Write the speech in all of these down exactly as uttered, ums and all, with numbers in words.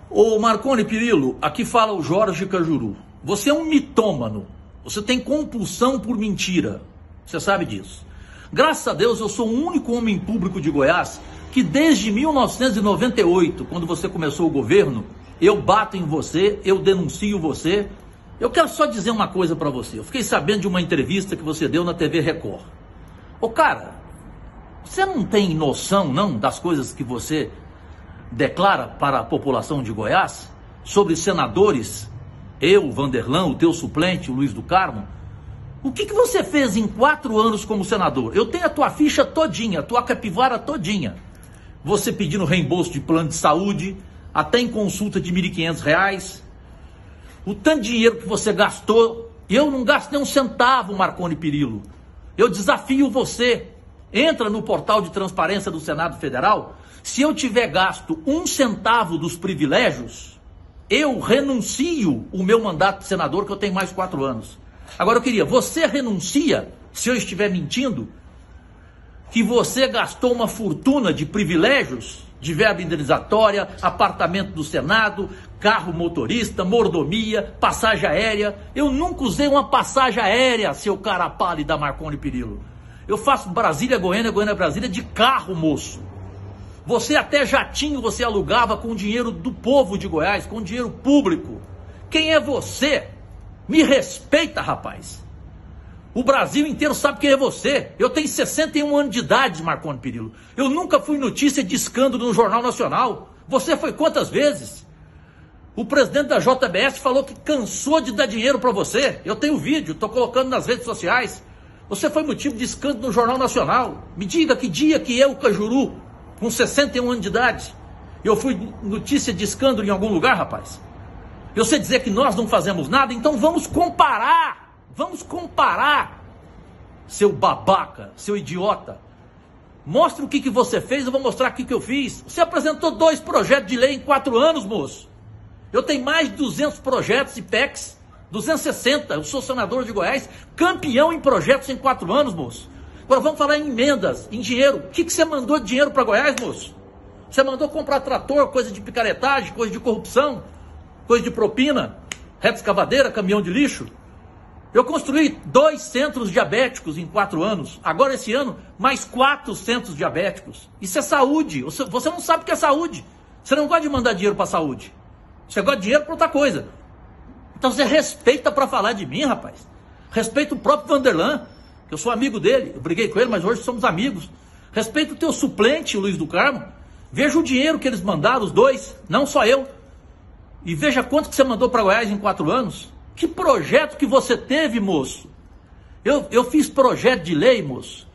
Ô Marconi Perillo, aqui fala o Jorge Cajuru. Você é um mitômano, você tem compulsão por mentira, você sabe disso. Graças a Deus eu sou o único homem público de Goiás que desde mil novecentos e noventa e oito, quando você começou o governo, eu bato em você, eu denuncio você. Eu quero só dizer uma coisa pra você, eu fiquei sabendo de uma entrevista que você deu na T V Record. Ô cara, você não tem noção não das coisas que você declara para a população de Goiás sobre senadores, eu, Vanderlan, o teu suplente, o Luiz do Carmo? O que, que você fez em quatro anos como senador? Eu tenho a tua ficha todinha, a tua capivara todinha. Você pedindo reembolso de plano de saúde, até em consulta de mil e quinhentos reais. O tanto de dinheiro que você gastou, eu não gasto nem um centavo, Marconi Perillo. Eu desafio você, entra no portal de transparência do Senado Federal. Se eu tiver gasto um centavo dos privilégios, eu renuncio o meu mandato de senador, que eu tenho mais quatro anos. Agora eu queria, você renuncia, se eu estiver mentindo, que você gastou uma fortuna de privilégios, de verba indenizatória, apartamento do Senado, carro motorista, mordomia, passagem aérea. Eu nunca usei uma passagem aérea, seu cara pálida Marconi Perillo. Eu faço Brasília-Goiânia, Goiânia-Brasília de carro, moço. Você até jatinho você alugava com dinheiro do povo de Goiás, com dinheiro público. Quem é você? Me respeita, rapaz. O Brasil inteiro sabe quem é você. Eu tenho sessenta e um anos de idade, Marconi Perillo. Eu nunca fui notícia de escândalo no Jornal Nacional. Você foi quantas vezes? O presidente da J B S falou que cansou de dar dinheiro para você. Eu tenho vídeo, estou colocando nas redes sociais. Você foi motivo de escândalo no Jornal Nacional. Me diga que dia que eu, Cajuru, com sessenta e um anos de idade, eu fui notícia de escândalo em algum lugar, rapaz? Eu sei dizer que nós não fazemos nada, então vamos comparar. Vamos comparar, seu babaca, seu idiota. Mostra o que, que você fez, eu vou mostrar o que, que eu fiz. Você apresentou dois projetos de lei em quatro anos, moço. Eu tenho mais de duzentos projetos e P E Cs, duzentos e sessenta. Eu sou senador de Goiás, campeão em projetos em quatro anos, moço. Agora vamos falar em emendas, em dinheiro. O que, que você mandou de dinheiro para Goiás, moço? Você mandou comprar trator, coisa de picaretagem, coisa de corrupção, coisa de propina, reta escavadeira, caminhão de lixo. Eu construí dois centros diabéticos em quatro anos. Agora, esse ano, mais quatro centros diabéticos. Isso é saúde. Você não sabe o que é saúde. Você não gosta de mandar dinheiro para a saúde. Você gosta de dinheiro para outra coisa. Então você respeita para falar de mim, rapaz. Respeita o próprio Vanderlan, que eu sou amigo dele. Eu briguei com ele, mas hoje somos amigos. Respeita o teu suplente, o Luiz do Carmo. Veja o dinheiro que eles mandaram, os dois, não só eu. E veja quanto que você mandou para Goiás em quatro anos. Que projeto que você teve, moço? Eu, eu fiz projeto de lei, moço,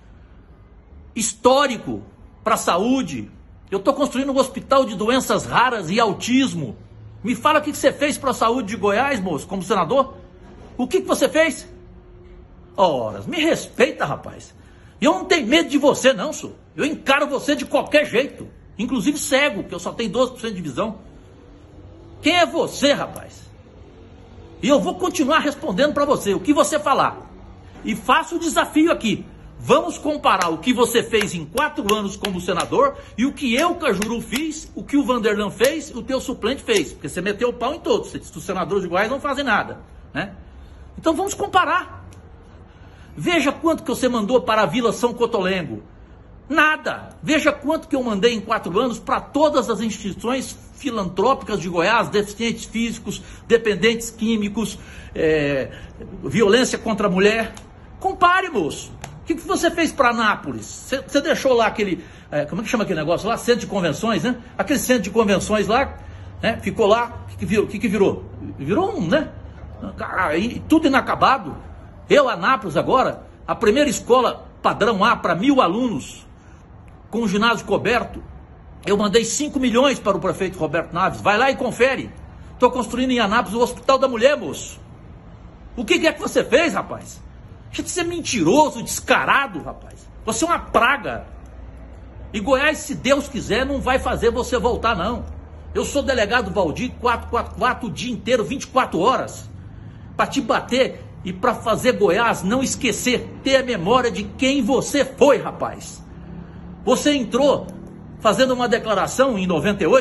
histórico para a saúde. Eu estou construindo um hospital de doenças raras e autismo. Me fala o que, que você fez para a saúde de Goiás, moço, como senador. O que, que você fez? Ora, me respeita, rapaz. Eu não tenho medo de você, não, senhor. Eu encaro você de qualquer jeito. Inclusive cego, que eu só tenho doze por cento de visão. Quem é você, rapaz? E eu vou continuar respondendo para você o que você falar. E faço o desafio aqui. Vamos comparar o que você fez em quatro anos como senador e o que eu, Cajuru, fiz, o que o Vanderlan fez, o teu suplente fez. Porque você meteu o pau em todos. Você disse que os senadores de Goiás não fazem nada, né? Então vamos comparar. Veja quanto que você mandou para a Vila São Cotolengo. Nada. Veja quanto que eu mandei em quatro anos para todas as instituições filantrópicas de Goiás, deficientes físicos, dependentes químicos, é, violência contra a mulher. Compare, moço. O que, que você fez para Anápolis? Você, você deixou lá aquele, é, como é que chama aquele negócio lá? Centro de convenções, né? Aquele centro de convenções lá, né? Ficou lá, o que, que virou? O que, que virou? Virou um, né? Tudo inacabado. Eu, Anápolis agora, a primeira escola padrão A para mil alunos, com o ginásio coberto, eu mandei cinco milhões para o prefeito Roberto Naves. Vai lá e confere. Estou construindo em Anápolis o Hospital da Mulher, moço. O que é que você fez, rapaz? Deixa de ser mentiroso, descarado, rapaz. Você é uma praga. E Goiás, se Deus quiser, não vai fazer você voltar, não. Eu sou delegado Valdir quatrocentos e quarenta e quatro o dia inteiro, vinte e quatro horas. Para te bater e para fazer Goiás não esquecer, ter a memória de quem você foi, rapaz. Você entrou fazendo uma declaração em noventa e oito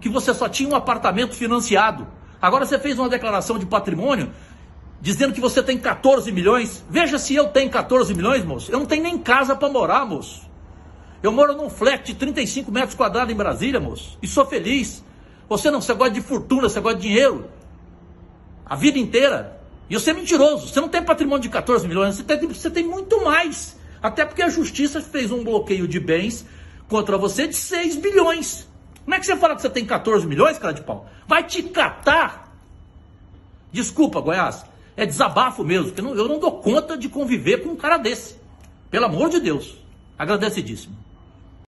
que você só tinha um apartamento financiado. Agora você fez uma declaração de patrimônio dizendo que você tem quatorze milhões. Veja se eu tenho quatorze milhões, moço. Eu não tenho nem casa para morar, moço. Eu moro num flat de trinta e cinco metros quadrados em Brasília, moço. E sou feliz. Você não, você gosta de fortuna, você gosta de dinheiro. A vida inteira. E você é mentiroso. Você não tem patrimônio de quatorze milhões, você tem, você tem muito mais. Até porque a justiça fez um bloqueio de bens contra você de seis bilhões. Como é que você fala que você tem quatorze milhões, cara de pau? Vai te catar. Desculpa, Goiás. É desabafo mesmo, porque eu não, eu não dou conta de conviver com um cara desse. Pelo amor de Deus. Agradecidíssimo.